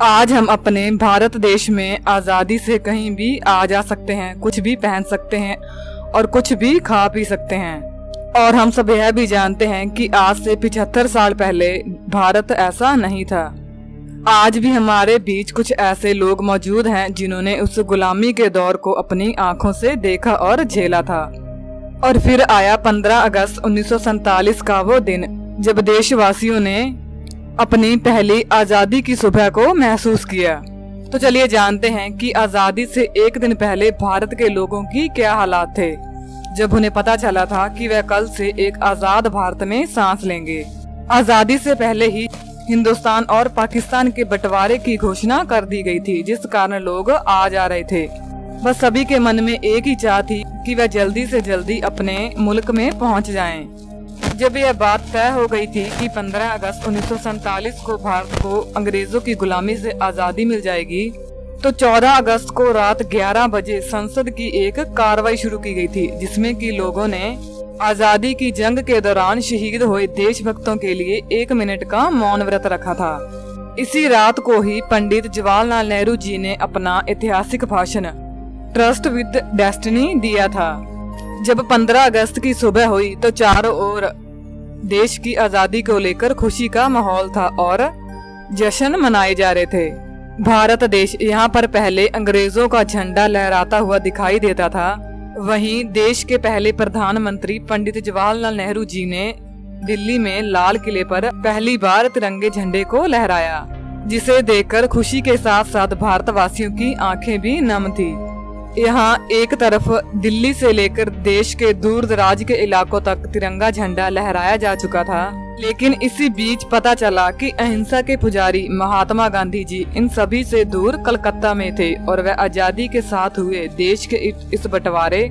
आज हम अपने भारत देश में आज़ादी से कहीं भी आ जा सकते हैं, कुछ भी पहन सकते हैं और कुछ भी खा पी सकते हैं। और हम सब यह भी जानते हैं कि आज से 75 साल पहले भारत ऐसा नहीं था। आज भी हमारे बीच कुछ ऐसे लोग मौजूद हैं जिन्होंने उस गुलामी के दौर को अपनी आंखों से देखा और झेला था। और फिर आया 15 अगस्त 1947 का वो दिन जब देशवासियों ने अपनी पहली आज़ादी की सुबह को महसूस किया। तो चलिए जानते हैं कि आज़ादी से एक दिन पहले भारत के लोगों की क्या हालात थे, जब उन्हें पता चला था कि वह कल से एक आज़ाद भारत में सांस लेंगे। आज़ादी से पहले ही हिंदुस्तान और पाकिस्तान के बंटवारे की घोषणा कर दी गई थी, जिस कारण लोग आ जा रहे थे। बस सभी के मन में एक ही चाह थी कि वह जल्दी से जल्दी अपने मुल्क में पहुंच जाएं। जब यह बात तय हो गई थी कि 15 अगस्त 1947 को भारत को अंग्रेजों की गुलामी से आज़ादी मिल जाएगी, तो 14 अगस्त को रात 11 बजे संसद की एक कार्रवाई शुरू की गई थी, जिसमें कि लोगों ने आज़ादी की जंग के दौरान शहीद हुए देशभक्तों के लिए 1 मिनट का मौन व्रत रखा था। इसी रात को ही पंडित जवाहरलाल नेहरू जी ने अपना ऐतिहासिक भाषण ट्रस्ट विद डेस्टिनी दिया था। जब 15 अगस्त की सुबह हुई तो चारों ओर देश की आज़ादी को लेकर खुशी का माहौल था और जश्न मनाए जा रहे थे। भारत देश यहाँ पर पहले अंग्रेजों का झंडा लहराता हुआ दिखाई देता था। वहीं देश के पहले प्रधानमंत्री पंडित जवाहरलाल नेहरू जी ने दिल्ली में लाल किले पर पहली बार तिरंगे झंडे को लहराया, जिसे देखकर खुशी के साथ साथ भारतवासियों की आंखें भी नम थी। यहाँ एक तरफ दिल्ली से लेकर देश के दूर दराज के इलाकों तक तिरंगा झंडा लहराया जा चुका था, लेकिन इसी बीच पता चला कि अहिंसा के पुजारी महात्मा गांधी जी इन सभी से दूर कलकत्ता में थे और वह आजादी के साथ हुए देश के इस बंटवारे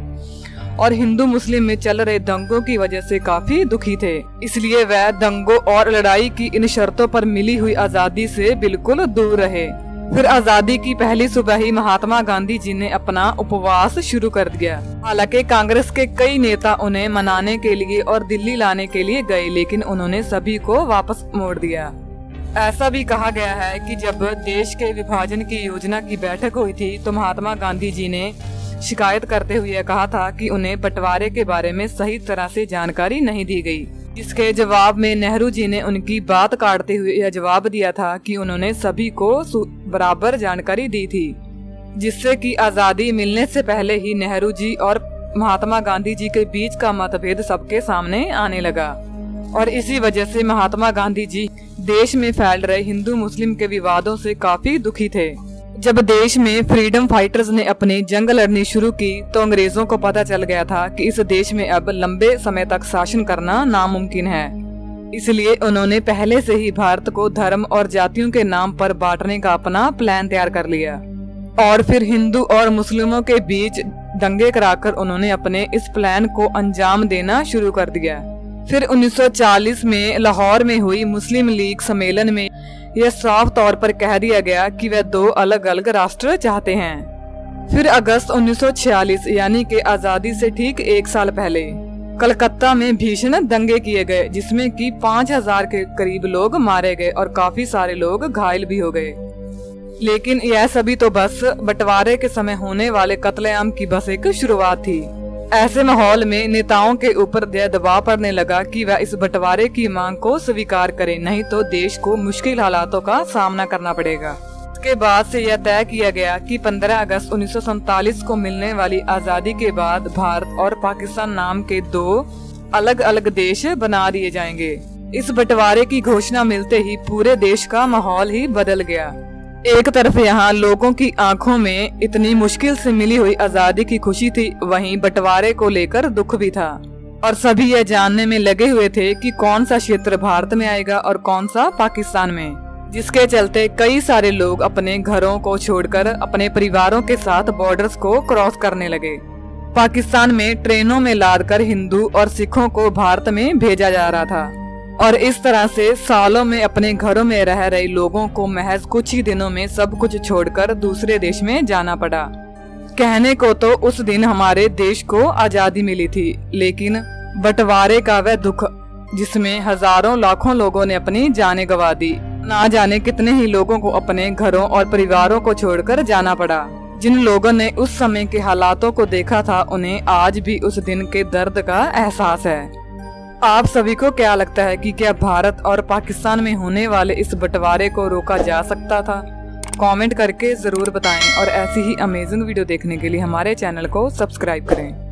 और हिंदू मुस्लिम में चल रहे दंगों की वजह से काफी दुखी थे। इसलिए वह दंगों और लड़ाई की इन शर्तों पर मिली हुई आजादी से बिल्कुल दूर रहे। फिर आज़ादी की पहली सुबह ही महात्मा गांधी जी ने अपना उपवास शुरू कर दिया। हालांकि कांग्रेस के कई नेता उन्हें मनाने के लिए और दिल्ली लाने के लिए गए, लेकिन उन्होंने सभी को वापस मोड़ दिया। ऐसा भी कहा गया है कि जब देश के विभाजन की योजना की बैठक हुई थी तो महात्मा गांधी जी ने शिकायत करते हुए कहा था कि उन्हें बंटवारे के बारे में सही तरह से जानकारी नहीं दी गई, जिसके जवाब में नेहरू जी ने उनकी बात काटते हुए यह जवाब दिया था कि उन्होंने सभी को बराबर जानकारी दी थी, जिससे कि आज़ादी मिलने से पहले ही नेहरू जी और महात्मा गांधी जी के बीच का मतभेद सबके सामने आने लगा। और इसी वजह से महात्मा गांधी जी देश में फैल रहे हिंदू मुस्लिम के विवादों से काफी दुखी थे। जब देश में फ्रीडम फाइटर्स ने अपनी जंग लड़नी शुरू की तो अंग्रेजों को पता चल गया था कि इस देश में अब लंबे समय तक शासन करना नामुमकिन है। इसलिए उन्होंने पहले से ही भारत को धर्म और जातियों के नाम पर बांटने का अपना प्लान तैयार कर लिया और फिर हिंदू और मुस्लिमों के बीच दंगे कराकर उन्होंने अपने इस प्लान को अंजाम देना शुरू कर दिया। फिर 1940 में लाहौर में हुई मुस्लिम लीग सम्मेलन में यह साफ तौर पर कह दिया गया कि वह 2 अलग अलग राष्ट्र चाहते हैं। फिर अगस्त 1946 यानी कि आज़ादी से ठीक 1 साल पहले कलकत्ता में भीषण दंगे किए गए, जिसमें कि 5000 के करीब लोग मारे गए और काफी सारे लोग घायल भी हो गए। लेकिन यह सभी तो बस बंटवारे के समय होने वाले कत्लेआम की बस एक शुरुआत थी। ऐसे माहौल में नेताओं के ऊपर दबाव पड़ने लगा कि वह इस बंटवारे की मांग को स्वीकार करें, नहीं तो देश को मुश्किल हालातों का सामना करना पड़ेगा। इसके बाद से यह तय किया गया कि 15 अगस्त 1947 को मिलने वाली आज़ादी के बाद भारत और पाकिस्तान नाम के 2 अलग अलग देश बना दिए जाएंगे। इस बंटवारे की घोषणा मिलते ही पूरे देश का माहौल ही बदल गया। एक तरफ यहाँ लोगों की आंखों में इतनी मुश्किल से मिली हुई आज़ादी की खुशी थी, वहीं बंटवारे को लेकर दुख भी था और सभी यह जानने में लगे हुए थे कि कौन सा क्षेत्र भारत में आएगा और कौन सा पाकिस्तान में, जिसके चलते कई सारे लोग अपने घरों को छोड़कर अपने परिवारों के साथ बॉर्डर्स को क्रॉस करने लगे। पाकिस्तान में ट्रेनों में लादकर हिंदू और सिखों को भारत में भेजा जा रहा था और इस तरह से सालों में अपने घरों में रह रहे लोगों को महज कुछ ही दिनों में सब कुछ छोड़कर दूसरे देश में जाना पड़ा। कहने को तो उस दिन हमारे देश को आजादी मिली थी, लेकिन बंटवारे का वह दुख जिसमें हजारों लाखों लोगों ने अपनी जानें गंवा दी, ना जाने कितने ही लोगों को अपने घरों और परिवारों को छोड़कर जाना पड़ा। जिन लोगों ने उस समय के हालातों को देखा था, उन्हें आज भी उस दिन के दर्द का एहसास है। आप सभी को क्या लगता है कि क्या भारत और पाकिस्तान में होने वाले इस बंटवारे को रोका जा सकता था? कमेंट करके जरूर बताएं और ऐसी ही अमेजिंग वीडियो देखने के लिए हमारे चैनल को सब्सक्राइब करें।